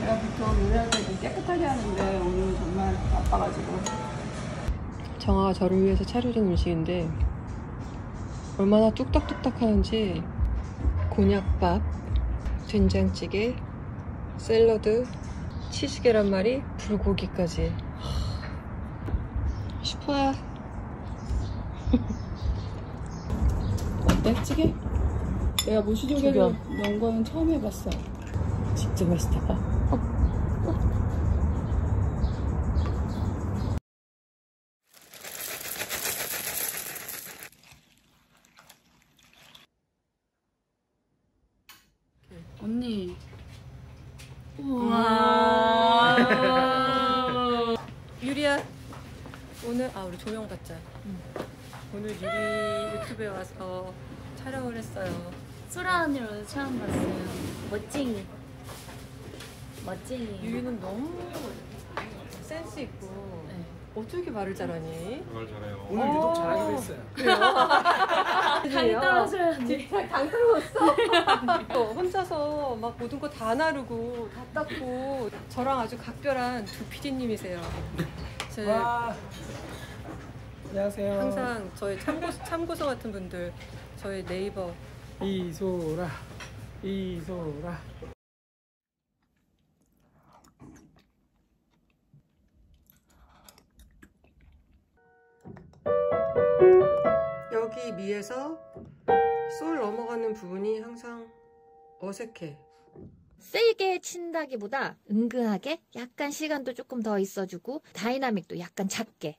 제가 보통 요리할 때 좀 깨끗하게 하는데 오늘은 정말 바빠가지고. 정아가 저를 위해서 차려준 음식인데 얼마나 뚝딱뚝딱 하는지 곤약밥, 된장찌개, 샐러드, 치즈 계란말이, 불고기까지. 슈퍼야. 어때? 찌개? 내가 무시조개를 넣은 거는 처음 해봤어. 진짜 맛있다. 언니. 우와. 유리야. 오늘 우리 조명 받자. 오늘 유리 유튜브에 와서 촬영을 했어요. 소라 언니를 오늘 처음 봤어요. 멋쟁이. 멋쟁이. 유리는 너무 센스 있고. 네. 어떻게 말을 잘하니? 말 잘해요. 오늘 유독 잘하기로 했어요. 그래요? 당 떨어져야지. 당 떨어졌어? 혼자서 막 모든 거 다 나르고 다 닦고 저랑 아주 각별한 두 PD님이세요. 와. 안녕하세요. 항상 저희 참고서 같은 분들 저희 네이버 이소라. 여기 미에서 솔 넘어가는 부분이 항상 어색해. 세게 친다기보다 은근하게 약간 시간도 조금 더 있어주고 다이나믹도 약간 작게.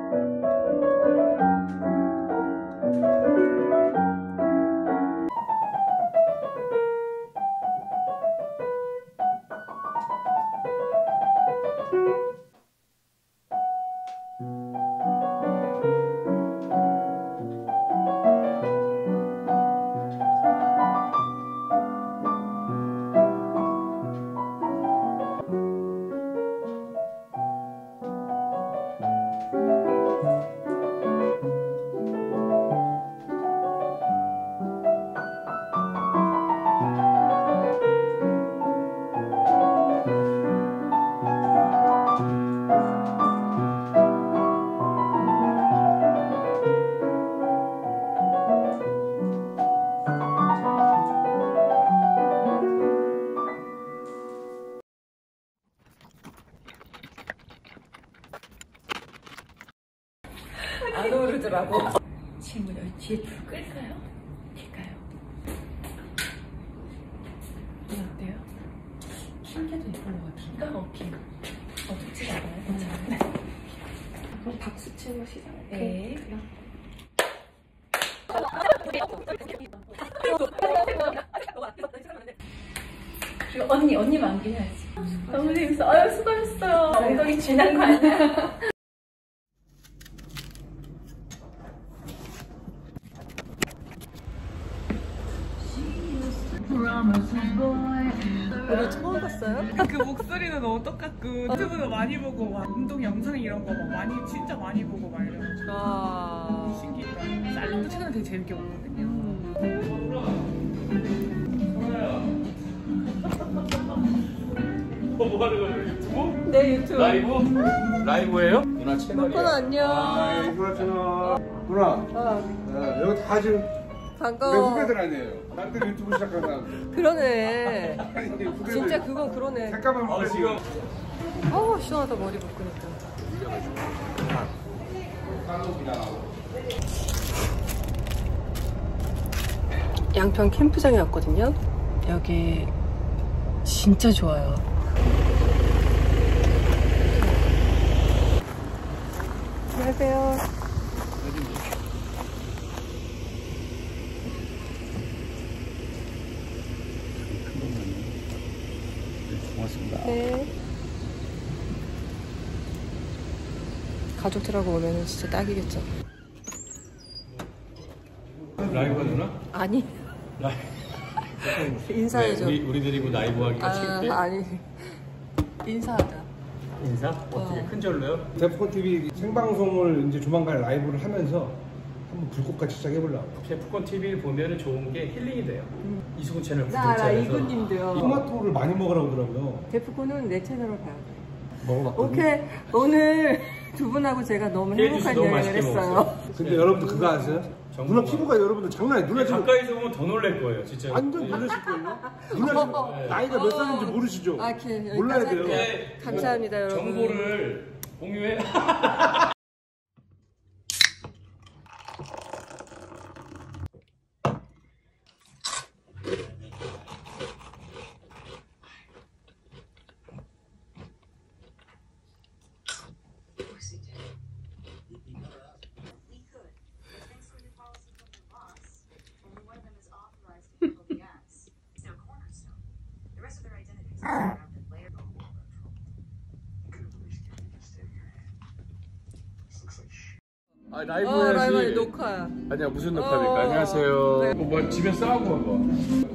안 오르더라고. 친구 여기 뒤에 불 끌까요? 켤까요? 어때요? 흰게도 예쁜 것 같은데? 오케이. 어둡지 않아요? 괜찮아요? 그럼 박수 치는 거 시작할게. 네. 그리고 언니 만기해야지. 너무 재밌어. 아유 수고했어요. 엉덩이 지난 거 아니야? 오늘 처음 봤어요? 그 목소리도 너무 똑같고 유튜브도 많이 보고 막 운동 영상 이런 거 막 많이 진짜 많이 보고 막 이래가지고 와. 신기해요. 쌀롱도 최근에 되게 재밌게 보거든요. 뭐 하는 거예요? 유튜브? 네, 유튜브. 라이브? 라이브예요? 누나 채널이에요. 누나 안녕. 누나 채널. 누나. 여기 다 지금 내 반가워. 후배들 아니에요. 나한테 유튜브 시작한 사람. 그러네. 아니, 후배들. 진짜 그건 그러네. 색감을 보고 지금 시원하다 머리 묶으니까. 양평 캠프장에 왔거든요. 여기 진짜 좋아요. 안녕하세요. 고맙습니다. 네. 가족들하고 오면은 진짜 딱이겠죠. 라이브가 누나? 아니. 라이브. 인사해줘. 우리 드리고 라이브 하기가 싫대? 아니. 인사하자. 인사? 어떻게 큰 절로요? 대포TV 생방송을 이제 조만간 라이브를 하면서 한번 불꽃같이 시작해보려고. 셰프콘 TV를 보면은 좋은 게 힐링이 돼요. 이수근 채널 나 알아, 구독자에서. 이군님도요. 토마토를 많이 먹으라고 하더라고요. 데프콘은 내 채널을 봐야 돼. 먹어봤거든요. 오케이. 오늘 두 분하고 제가 너무 행복한 너무 여행을 맛있게 했어요. 먹었어요. 근데 여러분들 그거 아세요? 정말. 누나 피부가 여러분들 장난 아니에요. 누나 지금 가까이서 보면 더 놀랄 거예요, 진짜. 완전 놀라실걸요? 누나 지금 나이가 몇 살인지 모르시죠? 아, 오케이. 몰라야 여기까지 돼요. 할게요. 감사합니다, 여러분. 정보를 공유해. 아, 라이브 해야지. 라이브 녹화야. 아니야, 무슨 녹화입니까? 안녕하세요. 네. 뭐 집에 싸우고 한 거.